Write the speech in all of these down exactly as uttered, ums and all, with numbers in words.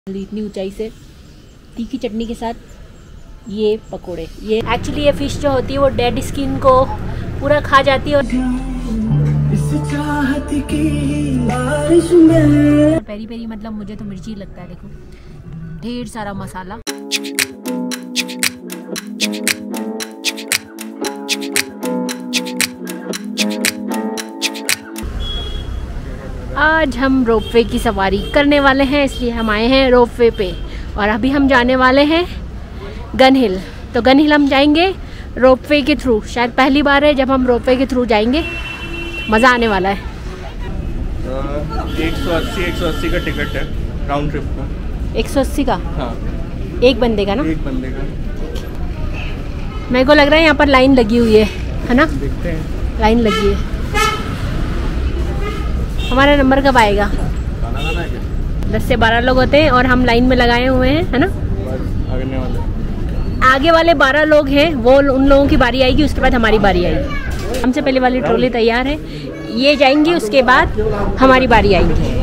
इतनी ऊंचाई से तीखी चटनी के साथ ये पकोड़े। ये एक्चुअली ये फिश जो होती है वो डेड स्किन को पूरा खा जाती है। पेरी पेरी मतलब मुझे तो मिर्ची लगता है। देखो ढेर सारा मसाला। आज हम रोपवे की सवारी करने वाले हैं, इसलिए हम आए हैं रोपवे पे। और अभी हम जाने वाले हैं गन हिल। तो गन हिल हम जाएंगे रोपवे के थ्रू। शायद पहली बार है जब हम रोपवे के थ्रू जाएंगे, मज़ा आने वाला है। एक सौ अस्सी एक सौ अस्सी का टिकट है राउंड ट्रिप का। एक सौ अस्सी का? हाँ। एक बंदे का ना? एक बंदे का। मेरे को लग रहा है यहाँ पर लाइन लगी हुई है, है ना? देखते हैं। लाइन लाइन लगी है। हमारा नंबर कब आएगा? दस से बारह लोग होते हैं और हम लाइन में लगाए हुए हैं, है ना? आगे वाले आगे वाले बारह लोग हैं, वो उन लोगों की बारी आएगी, उसके बाद हमारी बारी आएगी। हमसे पहले वाली ट्रॉली तैयार है, ये जाएंगी, उसके बाद हमारी बारी आएगी।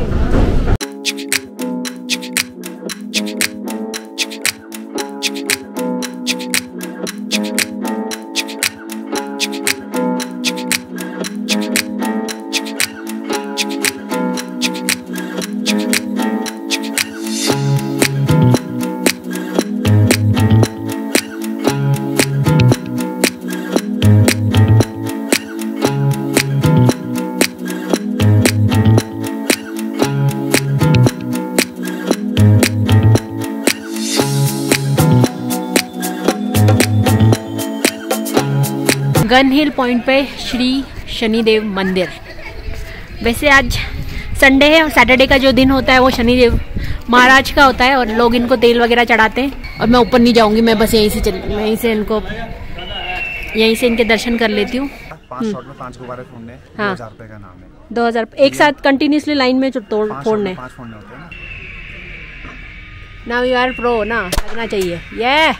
गन हिल पॉइंट पे श्री शनिदेव मंदिर। वैसे आज संडे है और सैटरडे का जो दिन होता है वो शनिदेव महाराज का होता है और लोग इनको तेल वगैरह चढ़ाते हैं। और मैं ऊपर नहीं जाऊंगी, मैं बस यहीं से चल यहीं से इनको यहीं से इनके दर्शन कर लेती हूँ। पाँच शॉट में पाँच गुब्बारे फोड़ने। हाँ, दो हजार रुपए का नाम है। दो हजार एक साथ कंटिन्यूसली लाइन में तोड़ फोड़ने। पाँच फोड़ने होते हैं ना। नाउ यू आर प्रो ना, लगना चाहिए। ये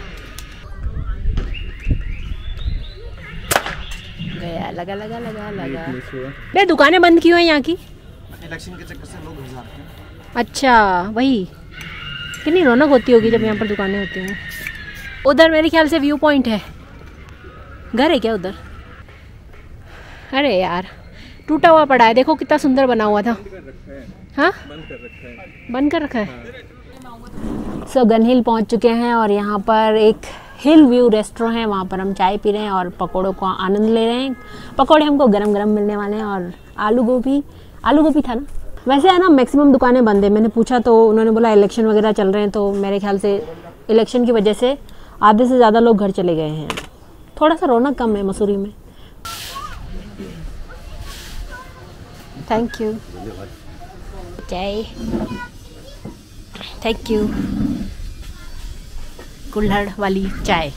गया, लगा लगा लगा लगा। बे दुकानें बंद की हुई हैं यहाँ की, इलेक्शन के चक्कर से लोग घर जाते हैं। अच्छा, वही कितनी रौनक होती होगी जब यहाँ पर दुकानें होती हैं। उधर मेरे ख्याल से व्यू पॉइंट है, घर है क्या उधर? अरे यार टूटा हुआ पड़ा है, देखो कितना सुंदर बना हुआ था। हाँ, बंद कर रखा है। सो गन हिल पहुँच चुके हैं और यहाँ पर एक हिल व्यू रेस्टोरेंट है, वहाँ पर हम चाय पी रहे हैं और पकोड़ों का आनंद ले रहे हैं। पकोड़े हमको गरम गरम मिलने वाले हैं और आलू गोभी आलू गोभी था ना। वैसे है ना, मैक्सिमम दुकानें बंद है। मैंने पूछा तो उन्होंने बोला इलेक्शन वगैरह चल रहे हैं, तो मेरे ख्याल से इलेक्शन की वजह से आधे से ज़्यादा लोग घर चले गए हैं। थोड़ा सा रौनक कम है मसूरी में। थैंक यू चाय, थैंक यू कुल्हड़ वाली चाय।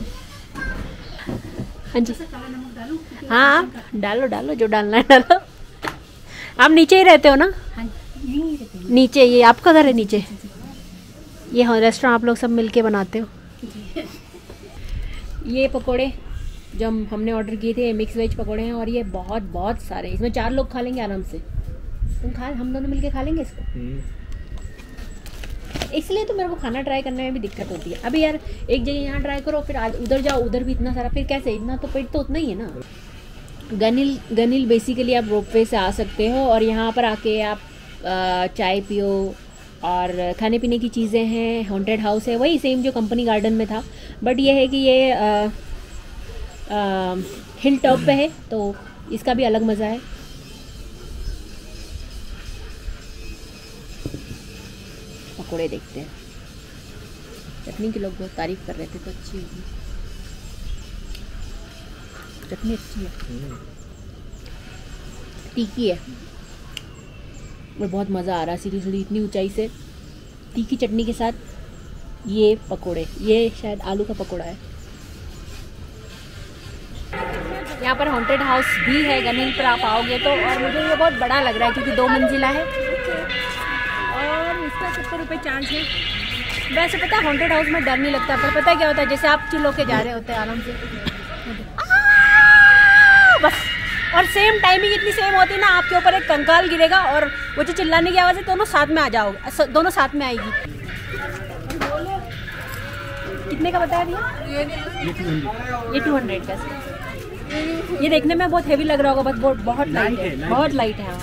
हाँ जी, हाँ डालो डालो जो डालना है डालो। आप नीचे ही रहते हो ना? नीचे, ये आपका घर है नीचे? ये हाँ रेस्टोरेंट आप लोग सब मिलके बनाते हो? ये पकोड़े जो हम हमने ऑर्डर किए थे मिक्स वेज पकोड़े हैं और ये बहुत बहुत सारे, इसमें चार लोग खा लेंगे आराम से। तुम खा, हम दोनों मिलके खा लेंगे इसको। इसलिए तो मेरे को खाना ट्राई करने में भी दिक्कत होती है। अभी यार एक जगह यहाँ ट्राई करो, फिर उधर जाओ, उधर भी इतना सारा, फिर कैसे? इतना तो पेट तो उतना ही है ना। Gun hill gun hill basically आप रोपवे से आ सकते हो और यहाँ पर आके आप चाय पियो और खाने पीने की चीज़ें हैं। हॉन्टेड हाउस है, वही सेम जो कंपनी गार्डन में था, बट ये है कि ये आ, आ, हिल टॉप पे है, तो इसका भी अलग मज़ा है। पकोड़े देखते हैं। चटनी की लोग बहुत तारीफ कर रहे थे, तो अच्छी होगी चटनी, अच्छी है, तीखी है और बहुत मज़ा आ रहा है। सीरियसली इतनी ऊंचाई से तीखी चटनी के साथ ये पकोड़े, ये शायद आलू का पकोड़ा है। यहाँ पर हॉन्टेड हाउस भी है गन हिल पर आप आओगे तो, और मुझे ये बहुत बड़ा लग रहा है क्योंकि दो मंजिला है और इसका सत्तर रुपये चार्ज है। वैसे पता है हॉन्टेड हाउस में डर नहीं लगता, पर पता है क्या होता है, जैसे आप चिल होके जा रहे होते हैं आराम से, बस और सेम टाइमिंग इतनी सेम होती है ना, आपके ऊपर एक कंकाल गिरेगा और वो जो चिल्लाने की आवाज़ है दोनों साथ में आ जाओगे, दोनों साथ में आएगी। कितने का बताया भैया? ये टू हंड्रेड का। ये देखने में बहुत हेवी लग रहा होगा, बट बहुत बहुत लाइट है, बहुत लाइट है।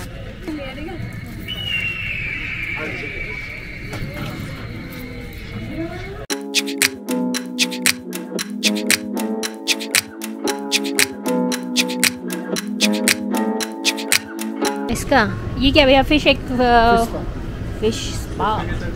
इसका ये क्या भैया? फिश एक फिश स्पा।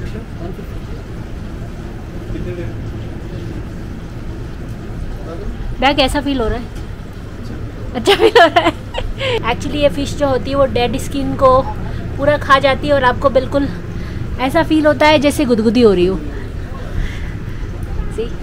भैया कैसा फील हो रहा है? अच्छा फील हो रहा है। एक्चुअली ये फिश जो होती है वो डेड स्किन को पूरा खा जाती है और आपको बिल्कुल ऐसा फील होता है जैसे गुदगुदी हो रही हो। सी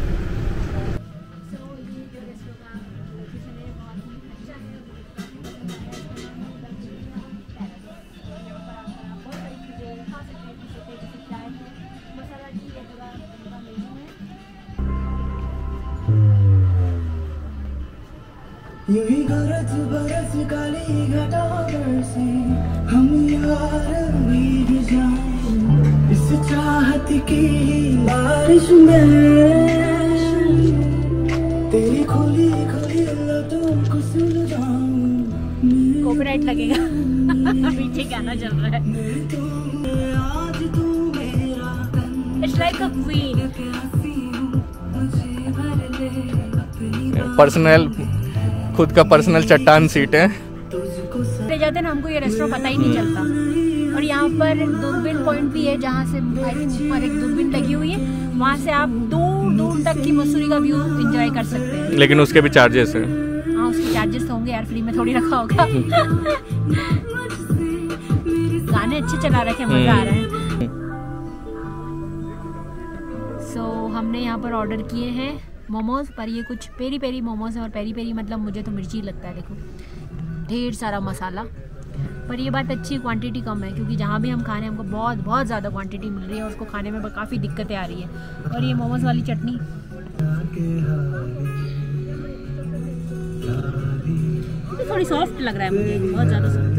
यही गरज बरस काली घटा बरसी, हम यार भीग जाएं इस चाहत की बारिश में। तेरी खुली खुली लतों को सुलझाऊं। कॉपीराइट लगेगा। पीछे गाना चल रहा है। आज तू मेरा It's like a queen. Personal, खुद का पर्सनल चट्टान सीट है। ले जाते ना, हमको ये रेस्टोरेंट पता ही नहीं चलता। और यहाँ पर दूरबीन पॉइंट भी है, जहाँ से आई थिंक ऊपर एक दूरबीन लगी हुई है, वहाँ से आप दूर दूर तक की मसूरी का व्यू एंजॉय कर सकते हैं। लेकिन उसके भी चार्जेस हैं। हाँ, उसके चार्जेस तो होंगे यार, फ्री में थोड़ी रखा होगा। गाने अच्छे चला रखे, मजा आ रहा है। सो so, हमने यहाँ पर ऑर्डर किए हैं मोमोज, पर ये कुछ पेरी पेरी मोमोज है। और पेरी पेरी मतलब मुझे तो मिर्ची लगता है। देखो ढेर सारा मसाला, पर ये बात अच्छी, क्वांटिटी कम है, क्योंकि जहाँ भी हम खा रहे हैं हमको बहुत बहुत ज़्यादा क्वांटिटी मिल रही है और उसको खाने में काफ़ी दिक्कतें आ रही है। और ये मोमोज वाली चटनी तो थोड़ी सॉफ्ट लग रहा है मुझे, बहुत ज़्यादा सॉफ्ट।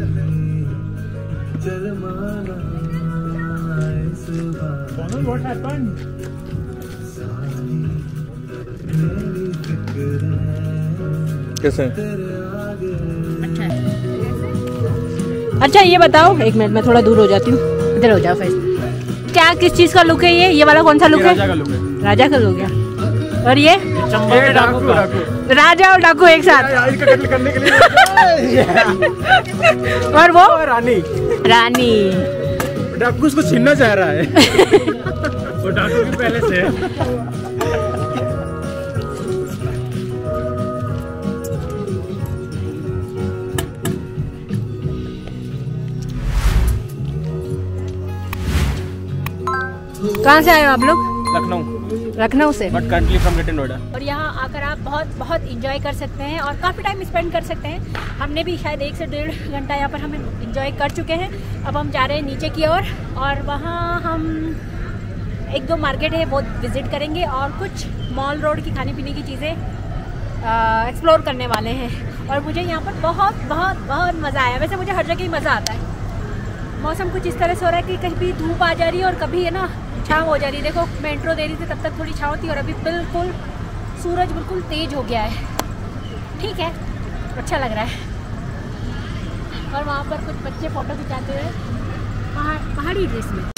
कैसे? अच्छा है। अच्छा ये बताओ, एक मिनट मैं थोड़ा दूर हो जाती हूँ, इधर हो जाओ फिर। क्या किस चीज़ का लुक है ये? ये वाला कौन सा लुक है? राजा का लुक है। राजा का लुक है। और ये डाकू, डाकू। राजा और डाकू एक साथ करने के लिए। और वो रानी, रानी डाकू उसको छीनना चाह रहा है। वो डाकू भी पहले से है। कहाँ से आए हो आप लोग? लखनऊ। लखनऊ से। But currently from greater Noida. और यहाँ आकर आप बहुत बहुत इंजॉय कर सकते हैं और काफ़ी टाइम स्पेंड कर सकते हैं। हमने भी शायद एक से डेढ़ घंटा यहाँ पर हम इंजॉय कर चुके हैं। अब हम जा रहे हैं नीचे की ओर और, और वहाँ हम एक दो मार्केट है वो विज़िट करेंगे और कुछ मॉल रोड की खाने पीने की चीज़ें एक्सप्लोर करने वाले हैं। और मुझे यहाँ पर बहुत बहुत बहुत मज़ा आया। वैसे मुझे हर जगह ही मज़ा आता है। मौसम कुछ इस तरह से हो रहा है कि कभी धूप आ जा रही है और कभी है ना छाँव हो जा रही है। देखो मैं इंट्रो दे रही थी तब तक थोड़ी छाँव थी और अभी बिल्कुल सूरज बिल्कुल तेज हो गया है। ठीक है, अच्छा लग रहा है। और वहाँ पर कुछ बच्चे फ़ोटो खिंचाते हुए पहाड़ पहाड़ी ड्रेस में।